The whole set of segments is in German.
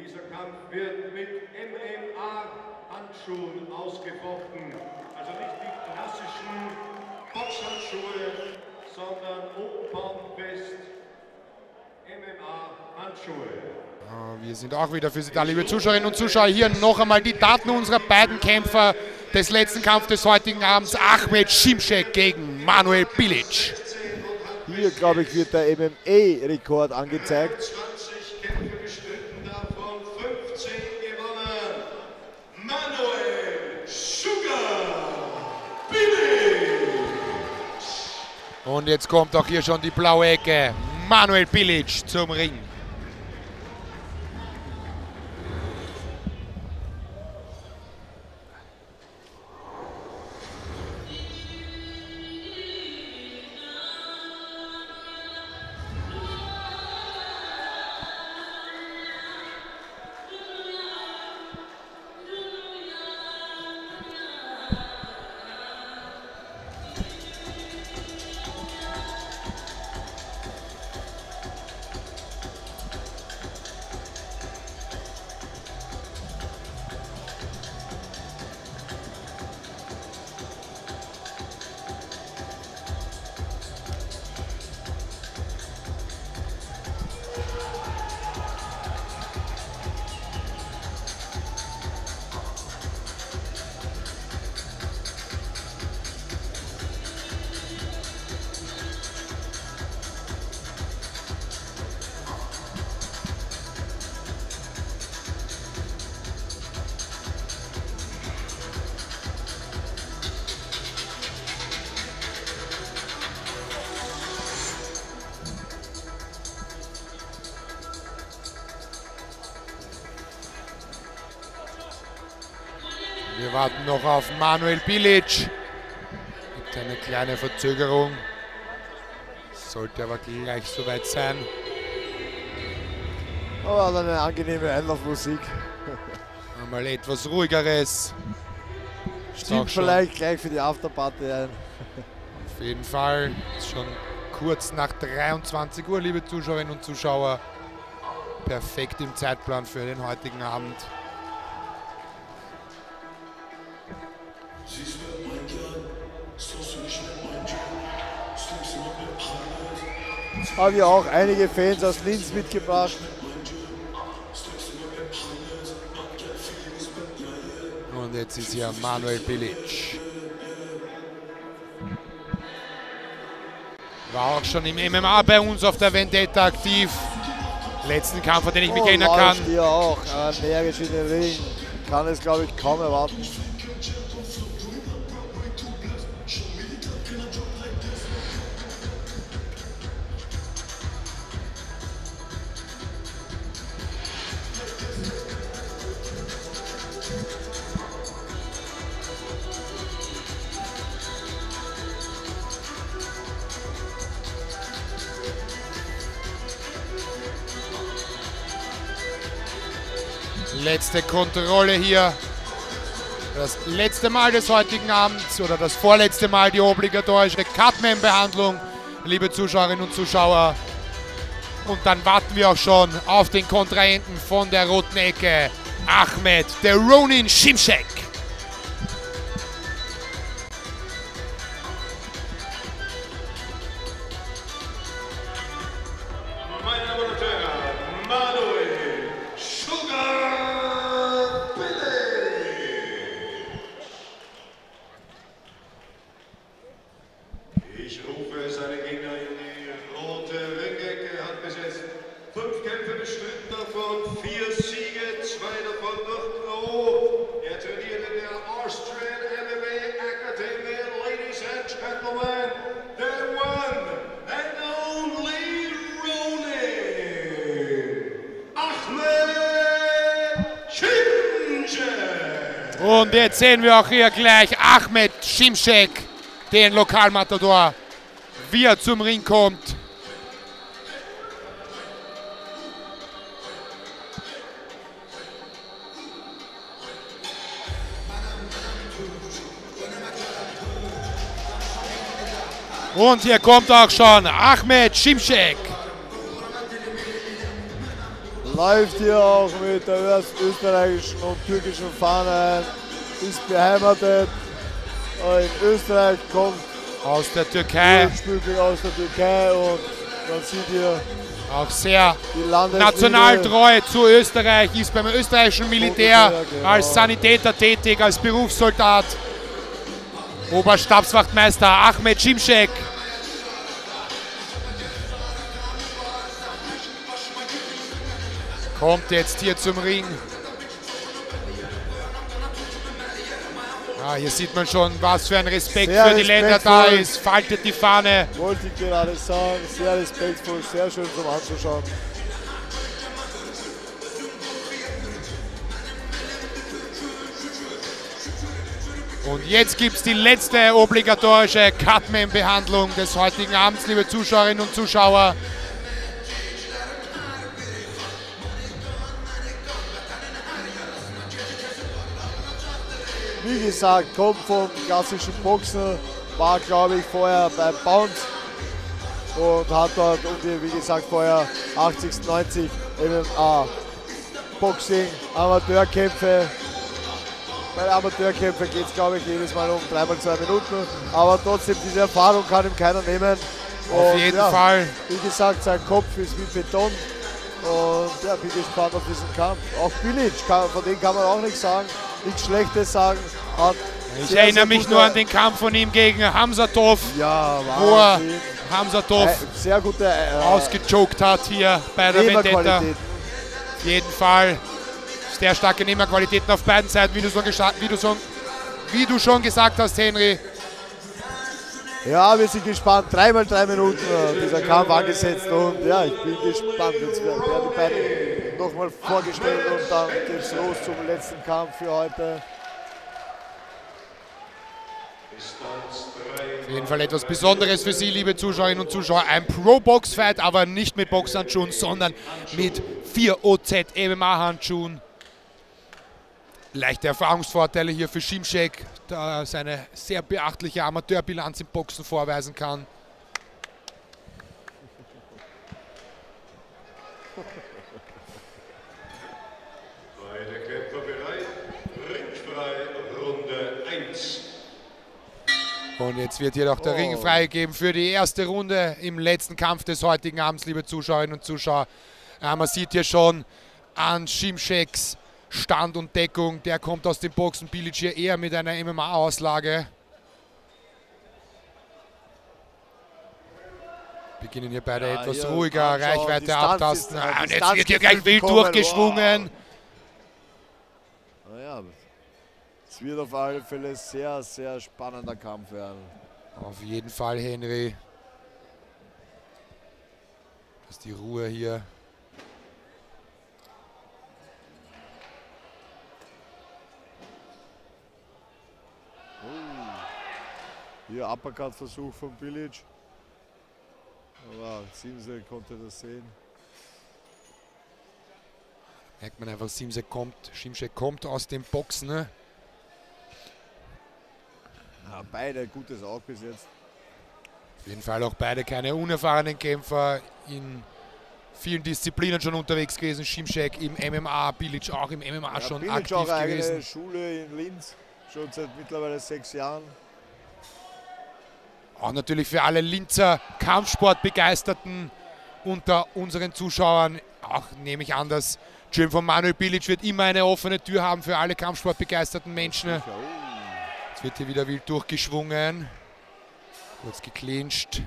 Dieser Kampf wird mit MMA-Handschuhen ausgefochten. Also nicht die klassischen Boxhandschuhe, sondern Open Palm Fest MMA-Handschuhe. Wir sind auch wieder für Sie da, liebe Zuschauerinnen und Zuschauer. Hier noch einmal die Daten unserer beiden Kämpfer des letzten Kampfes des heutigen Abends. Ahmed Şimşek gegen Manuel Bilic. Hier, glaube ich, wird der MMA-Rekord angezeigt. 20 Kämpfe bestritten, davon 15 gewonnen. Manuel Bilic. Und jetzt kommt auch hier schon die blaue Ecke. Manuel Bilic zum Ring. Wir warten noch auf Manuel Bilic. Gibt eine kleine Verzögerung. Sollte aber gleich soweit sein. Oh, eine angenehme Einlaufmusik. Einmal etwas ruhigeres. Stimmt vielleicht gleich für die Afterparty ein. Auf jeden Fall. Ist schon kurz nach 23 Uhr, liebe Zuschauerinnen und Zuschauer. Perfekt im Zeitplan für den heutigen Abend. Haben ja auch einige Fans aus Linz mitgebracht. Und jetzt ist hier Manuel Bilic. War auch schon im MMA bei uns auf der Vendetta aktiv. Letzten Kampf, an den ich mich erinnern kann. Hier auch energisch in den Ring. Kann es, glaube ich, kaum erwarten. Letzte Kontrolle hier. Das letzte Mal des heutigen Abends oder das vorletzte Mal die obligatorische Cutman-Behandlung, liebe Zuschauerinnen und Zuschauer. Und dann warten wir auch schon auf den Kontrahenten von der roten Ecke, Ahmed der Ronin Şimşek. Ich rufe seine Gegner in die rote Ringecke, hat bis jetzt 5 Kämpfe bestritten, davon 4 Siege, 2 davon durch K.O. Er trainiert in der Austrian MMA Academy, ladies and gentlemen, the one and only Ronin, Ahmed Şimşek. Und jetzt sehen wir auch hier gleich Ahmed Şimşek, den Lokalmatador, wie er zum Ring kommt. Und hier kommt auch schon Ahmed Şimşek. läuft hier auch mit der österreichischen und türkischen Fahne ein, ist beheimatet. In Österreich kommt aus der Türkei. Aus der Türkei und man sieht hier auch sehr die Landesliebe. Nationaltreu zu Österreich, ist beim österreichischen Militär genau. als Sanitäter tätig, als Berufssoldat. Oberstabswachtmeister Ahmed Şimşek. Kommt jetzt hier zum Ring. Ah, hier sieht man schon, was für ein Respekt sehr für die Länder da ist. Faltet die Fahne. Wollte ich gerade sagen, sehr respektvoll, sehr schön zum Anzuschauen. Und jetzt gibt es die letzte obligatorische Cutman-Behandlung des heutigen Abends, liebe Zuschauerinnen und Zuschauer. Wie gesagt, kommt vom klassischen Boxen, war glaube ich vorher bei Bounce und hat dort um die, wie gesagt, vorher 80, 90 MMA Boxing, Amateurkämpfe. Bei Amateurkämpfen geht es glaube ich jedes Mal um 3 mal 2 Minuten, aber trotzdem diese Erfahrung kann ihm keiner nehmen. Auf jeden Fall. Wie gesagt, sein Kopf ist wie Beton und ja, bin gespannt auf diesen Kampf. Auch Bilic, von dem kann man auch nichts sagen. Nichts Schlechtes sagen. Ich erinnere mich nur an den Kampf von ihm gegen Hamzatov, ja, wo er Hamzatov sehr gute ausgechoked hat hier bei der Vendetta. Auf jeden Fall sehr starke Nehmerqualitäten auf beiden Seiten, wie du schon gesagt hast, Henry. Ja, wir sind gespannt. 3 mal 3 Minuten dieser Kampf angesetzt und ja, ich bin gespannt. Jetzt werden die beiden nochmal vorgestellt und dann geht es los zum letzten Kampf für heute. Auf jeden Fall etwas Besonderes für Sie, liebe Zuschauerinnen und Zuschauer. Ein Pro-Box-Fight, aber nicht mit Boxhandschuhen, sondern mit 4 OZ-MMA-Handschuhen. Leichte Erfahrungsvorteile hier für Şimşek, da er seine sehr beachtliche Amateurbilanz im Boxen vorweisen kann. Beide Kämpfer bereit, ringfrei, Runde 1. Und jetzt wird hier noch der Ring freigegeben für die erste Runde im letzten Kampf des heutigen Abends, liebe Zuschauerinnen und Zuschauer. Man sieht hier schon an Şimşek's Stand und Deckung, der kommt aus dem Boxen. Bilic hier eher mit einer MMA-Auslage. Beginnen hier beide etwas ruhiger, Reichweite abtasten. Und jetzt wird hier gleich wild durchgeschwungen. Naja, es wird auf alle Fälle sehr, sehr spannender Kampf werden. Auf jeden Fall, Henry. Das ist die Ruhe hier. Hier Uppercut-Versuch von Bilic. Aber Şimşek konnte das sehen. Merkt man einfach, Şimşek kommt aus dem Boxen. Ne? Ja, beide gutes auch bis jetzt. Auf jeden Fall auch beide keine unerfahrenen Kämpfer, in vielen Disziplinen schon unterwegs gewesen. Şimşek im MMA, Bilic auch im MMA ja, schon Bilic aktiv auch gewesen. Eigene Schule in Linz, schon seit mittlerweile 6 Jahren. Auch natürlich für alle Linzer Kampfsportbegeisterten unter unseren Zuschauern, auch nehme ich an, dass Gym von Manuel Bilic wird immer eine offene Tür haben für alle Kampfsportbegeisterten Menschen. Jetzt wird hier wieder wild durchgeschwungen, kurz geclincht.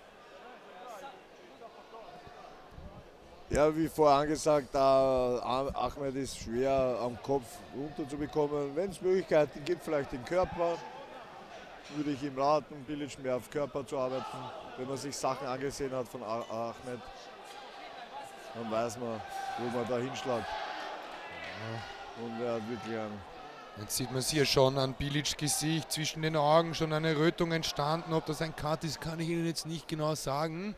Ja, wie vorher angesagt, Ahmed ist schwer am Kopf runterzubekommen. Wenn es Möglichkeiten gibt, vielleicht den Körper, würde ich ihm raten, Bilic mehr auf Körper zu arbeiten. Wenn man sich Sachen angesehen hat von Ahmed, dann weiß man, wo man da hinschlägt. Und er hat wirklich einen. Jetzt sieht man es hier schon an Bilics Gesicht, zwischen den Augen schon eine Rötung entstanden. Ob das ein Cut ist, kann ich Ihnen jetzt nicht genau sagen.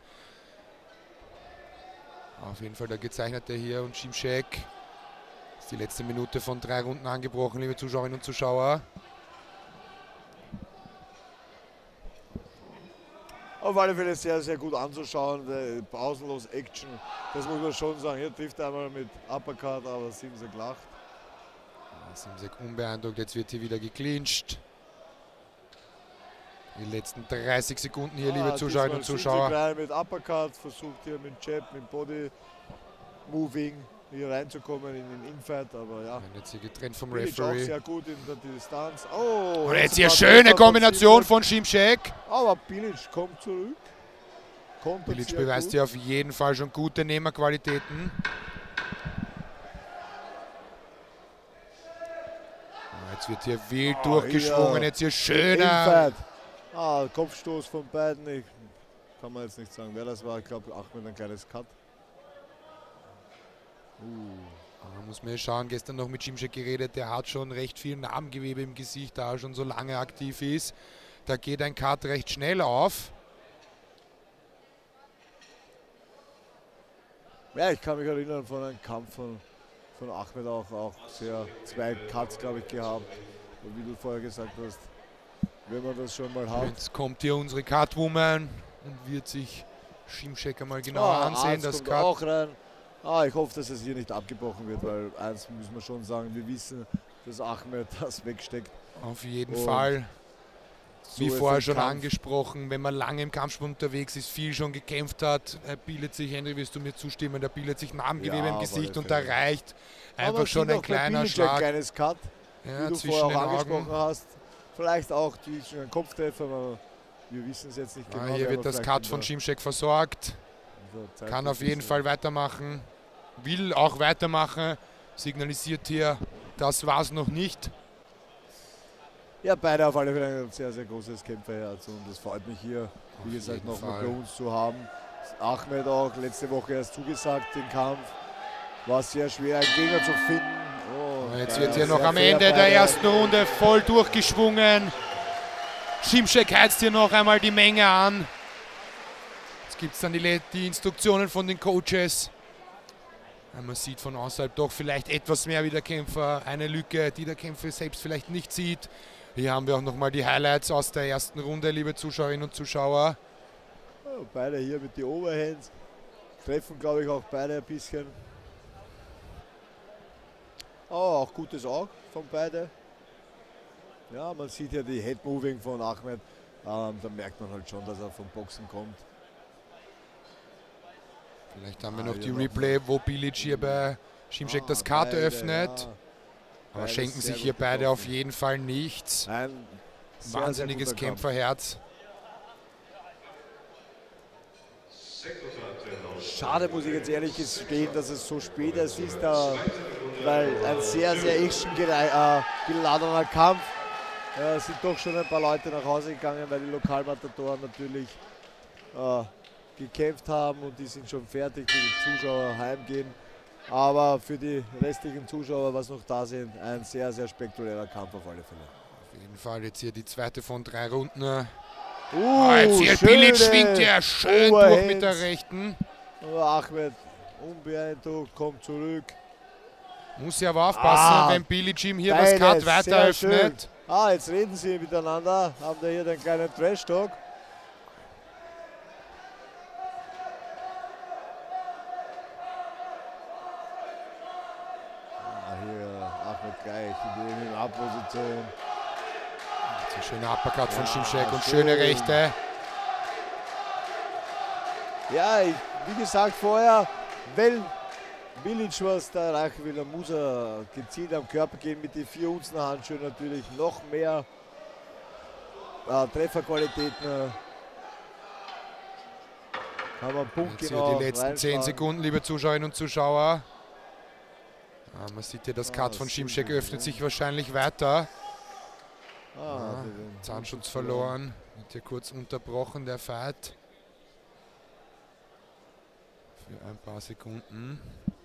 Auf jeden Fall der Gezeichnete hier und Şimşek. Ist die letzte Minute von 3 Runden angebrochen, liebe Zuschauerinnen und Zuschauer. Auf alle Fälle sehr, sehr gut anzuschauen. Pausenlos Action. Das muss man schon sagen. Hier trifft er einmal mit Uppercut, aber Simsek lacht. Simsek unbeeindruckt, jetzt wird hier wieder geclincht. Die letzten 30 Sekunden hier, liebe Zuschauerinnen und Zuschauer. Simsek mit Uppercut, versucht hier mit Jab, mit Body Moving hier reinzukommen in den Infight, aber ja. Jetzt hier getrennt vom Bilic Referee. auch sehr gut in der Distanz. Oh, und jetzt hier schöne Kombination von Simsek. Aber Bilic kommt zurück. Bilic beweist hier auf jeden Fall schon gute Nehmerqualitäten. Jetzt wird hier wild durchgeschwungen, jetzt hier schöner. Kopfstoß von beiden. Ich kann man jetzt nicht sagen, wer das war. Ich glaube, Ahmed ein kleines Cut. Da muss man schauen, gestern noch mit Simsek geredet, der hat schon recht viel Narbengewebe im Gesicht, da er schon so lange aktiv ist. Da geht ein Cut recht schnell auf. Ja, ich kann mich erinnern von einem Kampf von Ahmed auch sehr 2 Cuts, glaube ich, gehabt. Und wie du vorher gesagt hast, wenn man das schon mal hat. Jetzt kommt hier unsere Catwoman und wird sich Simsek einmal genauer ansehen. Das kommt Cut. auch rein. Ich hoffe, dass es hier nicht abgebrochen wird, weil eins müssen wir schon sagen, wir wissen, dass Ahmed das wegsteckt. Auf jeden Fall. Wie So vorher ist schon ein Kampf. angesprochen, wenn man lange im Kampfsport unterwegs ist, viel schon gekämpft hat, bildet sich, Henry, wirst du mir zustimmen, da bildet sich Narbengewebe im auf Gesicht alle und da Fälle. reicht Aber einfach man schon sieht ein auch bei kleiner Bilic Schlag. Ein kleines Cut, Ja, wie du zwischen vorher den auch angesprochen Augen. hast. Vielleicht auch zwischen einen Kopftreffer, aber wir wissen es jetzt nicht genau. Hier werden wird wir das vielleicht Cut in von der- Simsek versorgt. in der Zeit Kann auf jeden wissen. Fall weitermachen. Will auch weitermachen. Signalisiert hier, das war es noch nicht. Ja, beide auf alle Fälle ein sehr, sehr großes Kämpferherz und es freut mich hier, wie Auf gesagt, jeden nochmal Fall. bei uns zu haben. Ahmed auch letzte Woche erst zugesagt, den Kampf. War sehr schwer, einen Gegner zu finden. Oh, Jetzt beide wird hier noch sehr am fair, Ende der beide. ersten Runde voll durchgeschwungen. Simsek heizt hier noch einmal die Menge an. Jetzt gibt es dann die Instruktionen von den Coaches. Man sieht von außerhalb doch vielleicht etwas mehr wie der Kämpfer. Eine Lücke, die der Kämpfer selbst vielleicht nicht sieht. Hier haben wir auch nochmal die Highlights aus der ersten Runde, liebe Zuschauerinnen und Zuschauer. Oh, beide hier mit den Overhands. Treffen, glaube ich, auch beide ein bisschen. Oh, auch gutes Auge von beide. Ja, man sieht ja die Head-Moving von Ahmed. Da merkt man halt schon, dass er vom Boxen kommt. Vielleicht haben wir Ah, noch hier die noch Replay, wo Bilic hier bei Simsek das Cut beide, öffnet. ja. Aber Beide schenken sehr sich hier gut beide getroffen. auf jeden Fall nichts. Ein sehr, Wahnsinniges sehr guter Kampf. Kämpferherz. Schade, muss ich jetzt ehrlich gestehen, dass es so spät erst ist, weil ein sehr, sehr actiongeladener Kampf. Es sind doch schon ein paar Leute nach Hause gegangen, weil die Lokalmatatoren natürlich gekämpft haben und die sind schon fertig, die Zuschauer heimgehen. Aber für die restlichen Zuschauer, was noch da sind, ein sehr, sehr spektakulärer Kampf auf alle Fälle. Auf jeden Fall jetzt hier die zweite von 3 Runden. Schöne Jetzt hier Bilic schwingt ja schön durch mit der Overhands. rechten. Aber Ahmed, unbeeindruckt, kommt zurück. Muss ja aber aufpassen, wenn Bilic ihm hier das Cut Beides weiter sehr schön. öffnet. Jetzt reden sie miteinander, haben da hier den kleinen Trash-Talk. Hier Ahmed gleich in die A-Position. So ein schöner Uppercut von Simsek und schön. schöne Rechte. Ja, wie gesagt vorher, wenn Bilic was da erreichen will, dann muss er gezielt am Körper gehen mit den 4 Unzen Handschuhen natürlich noch mehr Trefferqualitäten. Kann man punktgenau Jetzt hier die letzten 10 reinschlagen. Sekunden, liebe Zuschauerinnen und Zuschauer. Man sieht hier, das Cut das von sieht Simsek man, öffnet ja. sich wahrscheinlich weiter. Den Zahnschutz verloren. Wird hier kurz unterbrochen, der Fight. Für ein paar Sekunden.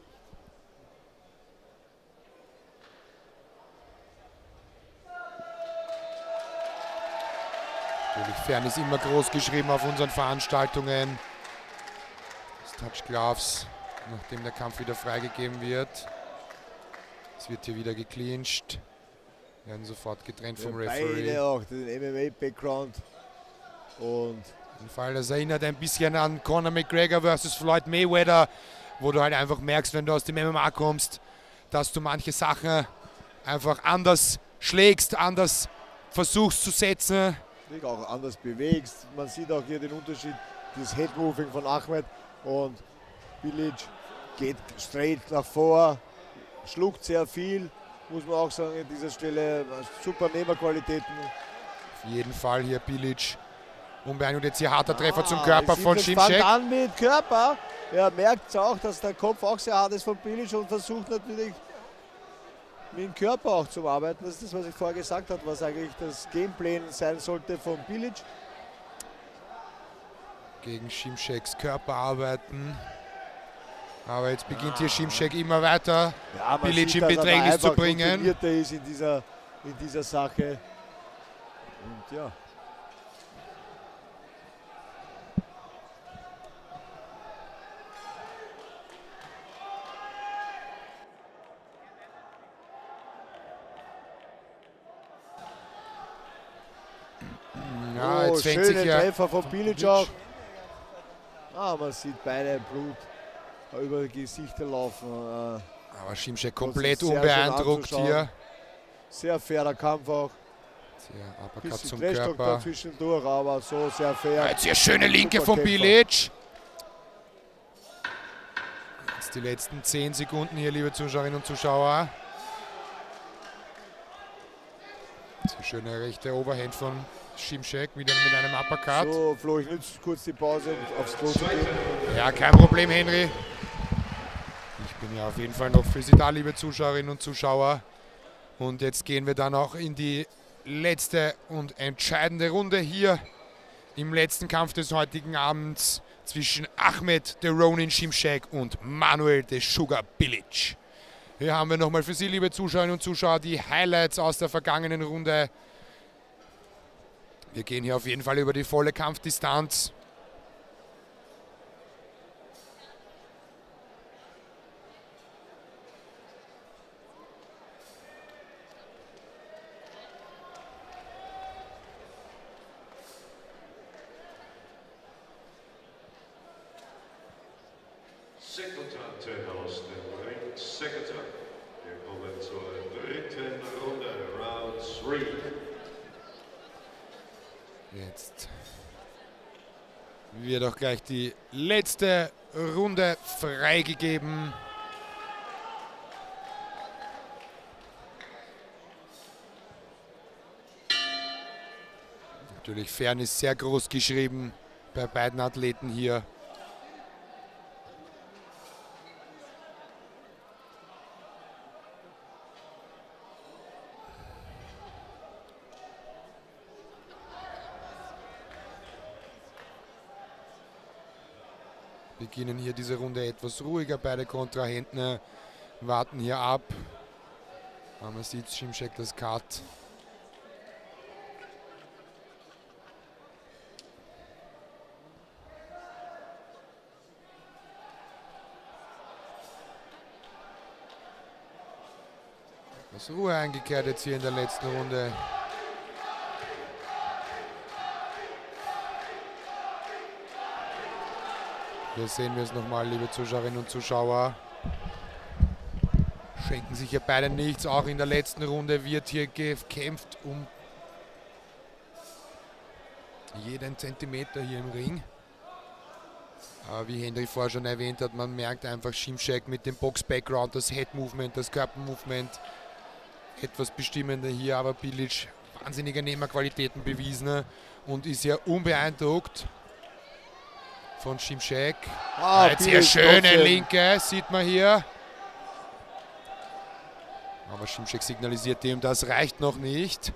Natürlich, Fairness immer groß geschrieben auf unseren Veranstaltungen. Das Touch Gloves, nachdem der Kampf wieder freigegeben wird. Es wird hier wieder geclincht. Werden sofort getrennt vom Referee. Beide auch den MMA-Background. Und jeden Fall, das erinnert ein bisschen an Conor McGregor versus Floyd Mayweather, wo du halt einfach merkst, wenn du aus dem MMA kommst, dass du manche Sachen einfach anders schlägst, anders versuchst zu setzen. Auch anders bewegst. Man sieht auch hier den Unterschied, das Headmoving von Ahmed, und Bilic geht straight nach vor, schluckt sehr viel, muss man auch sagen, an dieser Stelle super Nehmerqualitäten. Auf jeden Fall hier Bilic. Unbeeindruckt, jetzt hier harter Treffer zum Körper von Şimşek. Fängt an mit Körper. Er merkt auch, dass der Kopf auch sehr hart ist von Bilic und versucht natürlich mit dem Körper auch zu arbeiten. Das ist das, was ich vorher gesagt habe, was eigentlich das Gameplan sein sollte von Bilic. Gegen Şimşek's Körper arbeiten. Aber jetzt beginnt hier Şimşek immer weiter Bilic in Bedrängnis zu bringen. Ist in dieser Sache. Und ja. Ja, jetzt fängt sich ja Treffer von Bilic auch. Man sieht beide Blut über die Gesichter laufen. Aber Şimşek komplett unbeeindruckt hier. Sehr fairer Kampf auch. Sehr Uppercut Bisschen zum Trash-Talk Körper. dazwischendurch, aber so sehr fair. Jetzt hier schöne Linke von Bilic. Jetzt die letzten 10 Sekunden hier, liebe Zuschauerinnen und Zuschauer. Jetzt schöne rechte Overhand von Şimşek, wieder mit einem Uppercut. So, Flo, ich nütze kurz die Pause, um aufs Klo zu gehen. Ja, kein Problem, Henry. Ich bin ja auf jeden Fall noch für Sie da, liebe Zuschauerinnen und Zuschauer. Und jetzt gehen wir dann auch in die letzte und entscheidende Runde hier im letzten Kampf des heutigen Abends zwischen Ahmed The Ronin Şimşek und Manuel The Sugar Bilic. Hier haben wir nochmal für Sie, liebe Zuschauerinnen und Zuschauer, die Highlights aus der vergangenen Runde. Wir gehen hier auf jeden Fall über die volle Kampfdistanz. Sekundante aus dem Ring, Sekundant. Wir kommen zur dritten Runde, Round 3. Jetzt wird auch gleich die letzte Runde freigegeben. Natürlich Fairness sehr groß geschrieben bei beiden Athleten hier. Beginnen hier diese Runde etwas ruhiger, beide Kontrahenten warten hier ab. Aber man sieht Şimşek das Cut. Das Ruhe eingekehrt jetzt hier in der letzten Runde. Hier sehen wir es nochmal, liebe Zuschauerinnen und Zuschauer. Schenken sich hier beide nichts. Auch in der letzten Runde wird hier gekämpft um jeden Zentimeter hier im Ring. Aber wie Henry vorher schon erwähnt hat, man merkt einfach Şimşek mit dem Box-Background, das Head-Movement, das Körper-Movement. Etwas bestimmender hier, aber Bilic wahnsinnige Nehmerqualitäten bewiesen und ist ja unbeeindruckt von Şimşek. Jetzt hier schöne Linke, sieht man hier. Aber Şimşek signalisiert ihm, das reicht noch nicht.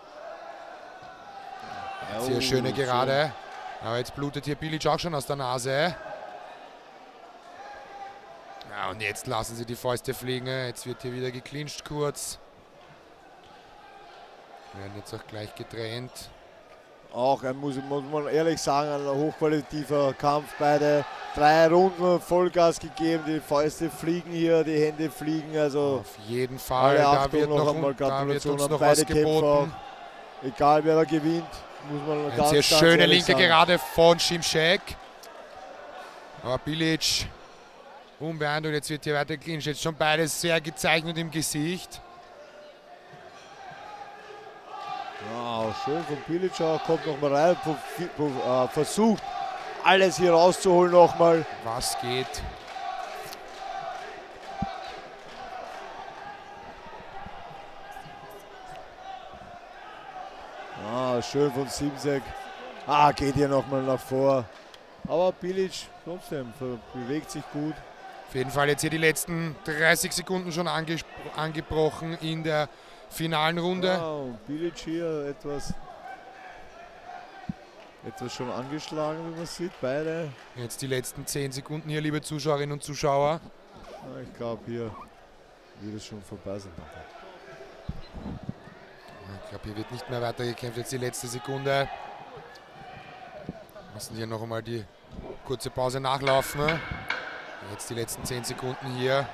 Jetzt hier schöne Gerade. Aber jetzt blutet hier Bilic auch schon aus der Nase. Ja, und jetzt lassen sie die Fäuste fliegen. Jetzt wird hier wieder geclincht kurz. Werden jetzt auch gleich getrennt. Auch muss man ehrlich sagen, ein hochqualitativer Kampf. Beide 3 Runden Vollgas gegeben, die Fäuste fliegen hier, die Hände fliegen. Also auf jeden Fall, da wird uns noch was geboten. Egal wer da gewinnt. Muss man Eine ganz, sehr ganz schöne ehrlich linke sagen. Gerade von Šimšek. Aber Bilic unbeeindruckt. Jetzt wird hier weiter clinch. Jetzt schon beides sehr gezeichnet im Gesicht. Ja, schön von Bilic auch, kommt nochmal rein, versucht alles hier rauszuholen nochmal. Was geht? Schön von Šimšek. Geht hier nochmal nach vor. Aber Bilic trotzdem bewegt sich gut. Auf jeden Fall jetzt hier die letzten 30 Sekunden schon angebrochen in der finalen Runde. Ja, und Bilic hier etwas schon angeschlagen, wie man sieht, beide. Jetzt die letzten 10 Sekunden hier, liebe Zuschauerinnen und Zuschauer. Ich glaube, hier wird es schon vorbei sein. Ich glaube, hier wird nicht mehr weiter gekämpft. Jetzt die letzte Sekunde. Lassen hier noch einmal die kurze Pause nachlaufen. Jetzt die letzten 10 Sekunden hier.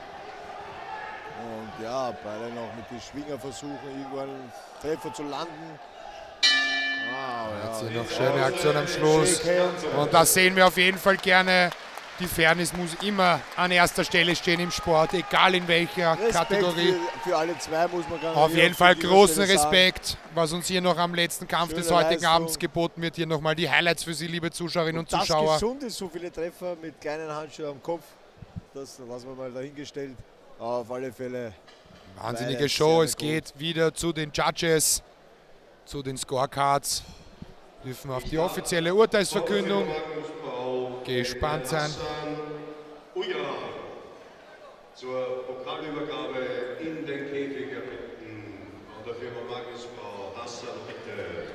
Und ja, beide noch mit den Schwinger versuchen, irgendwann einen Treffer zu landen. Jetzt hier noch schöne Aktion am Schluss. Und das sehen wir auf jeden Fall gerne. Die Fairness muss immer an erster Stelle stehen im Sport, egal in welcher Kategorie. Für alle zwei muss man auf jeden Fall großen Respekt, was uns hier noch am letzten Kampf des heutigen Abends geboten wird. Hier nochmal die Highlights für Sie, liebe Zuschauerinnen und Zuschauer. Das gesund ist, so viele Treffer mit kleinen Handschuhen am Kopf, das lassen wir mal dahingestellt. Auf alle Fälle. Wahnsinnige Show, es geht wieder zu den Judges, zu den Scorecards. Dürfen auf die offizielle Urteilsverkündung gespannt sein. Zur Pokalübergabe in den Käfig erbitten von der Firma Magnus Brau. Hassan, bitte.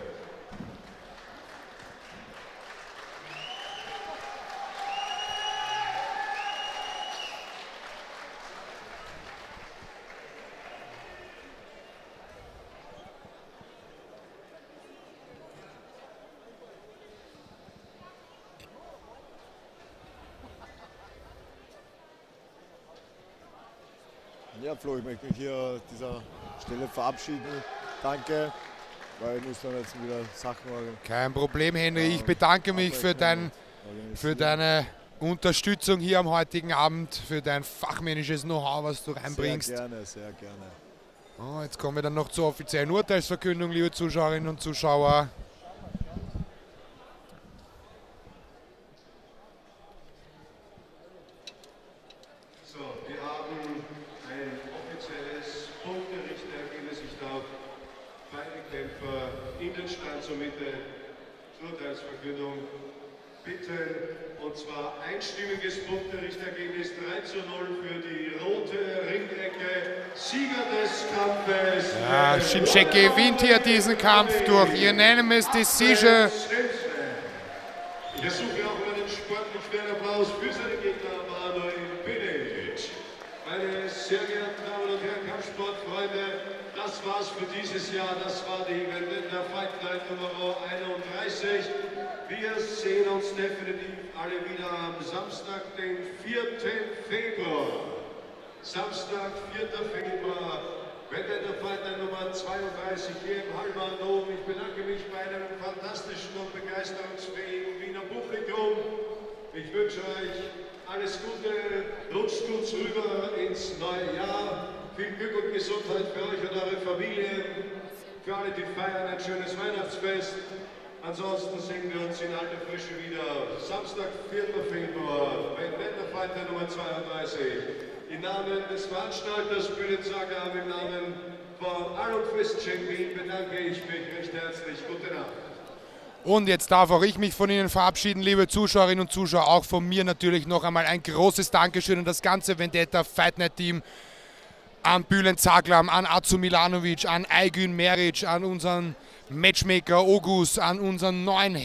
Ja, Flo, ich möchte mich hier an dieser Stelle verabschieden. Danke, weil ich muss dann jetzt wieder Sachen organisieren. Kein Problem, Henry. Ich bedanke mich für deine Unterstützung hier am heutigen Abend, für dein fachmännisches Know-how, was du reinbringst. Sehr gerne, sehr gerne. Oh, jetzt kommen wir dann noch zur offiziellen Urteilsverkündung, liebe Zuschauerinnen und Zuschauer. Zur Mitte zur Urteilsverkündung bitten, und zwar einstimmiges Punkterichtergebnis 3:0 für die rote Ringecke. Sieger des Kampfes. Ja, Šimšek gewinnt hier diesen Kampf durch Unanimous Decision. Ich ersuche auch einen sportlich schweren Applaus für seinen Gegner Manuel Bilic. Meine sehr geehrten Damen und Herren Kampfsportfreunde, das war's für dieses Jahr. Das war die Vendetta Fight Night Nummer 31. Wir sehen uns definitiv alle wieder am Samstag, den 4. Februar. Samstag, 4. Februar, Vendetta Fight Night Nummer 32 hier im Hallmann Dom. Ich bedanke mich bei einem fantastischen und begeisterungsfähigen Wiener Publikum. Ich wünsche euch alles Gute, rutscht gut rüber ins neue Jahr. Viel Glück und Gesundheit für euch und eure Familien. Für alle, die feiern, ein schönes Weihnachtsfest. Ansonsten sehen wir uns in alter Frische wieder. Samstag, 4. Februar, Vendetta Fight Night Nummer 32. Im Namen des Veranstalters Bülent Sagam, im Namen von Iron Fist Champion bedanke ich mich recht herzlich. Gute Nacht. Und jetzt darf auch ich mich von Ihnen verabschieden, liebe Zuschauerinnen und Zuschauer. Auch von mir natürlich noch einmal ein großes Dankeschön an das ganze Vendetta Fight Night Team. An Bülent Saglam, an Acu Milanovic, an Aygün Meric, an unseren Matchmaker Ogus, an unseren neuen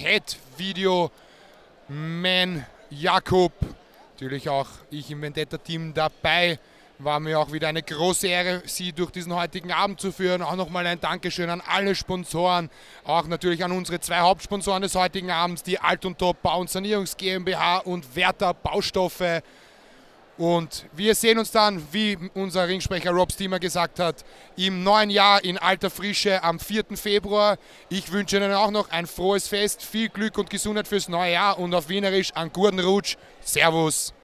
Head-Video-Man Jakub. Natürlich auch ich im Vendetta-Team dabei. War mir auch wieder eine große Ehre, Sie durch diesen heutigen Abend zu führen. Auch nochmal ein Dankeschön an alle Sponsoren. Auch natürlich an unsere zwei Hauptsponsoren des heutigen Abends, die Alt und Top Bau- und Sanierungs GmbH und Werther Baustoffe. Und wir sehen uns dann, wie unser Ringsprecher Rob Steamer gesagt hat, im neuen Jahr in alter Frische am 4. Februar. Ich wünsche Ihnen auch noch ein frohes Fest, viel Glück und Gesundheit fürs neue Jahr und auf Wienerisch einen guten Rutsch. Servus!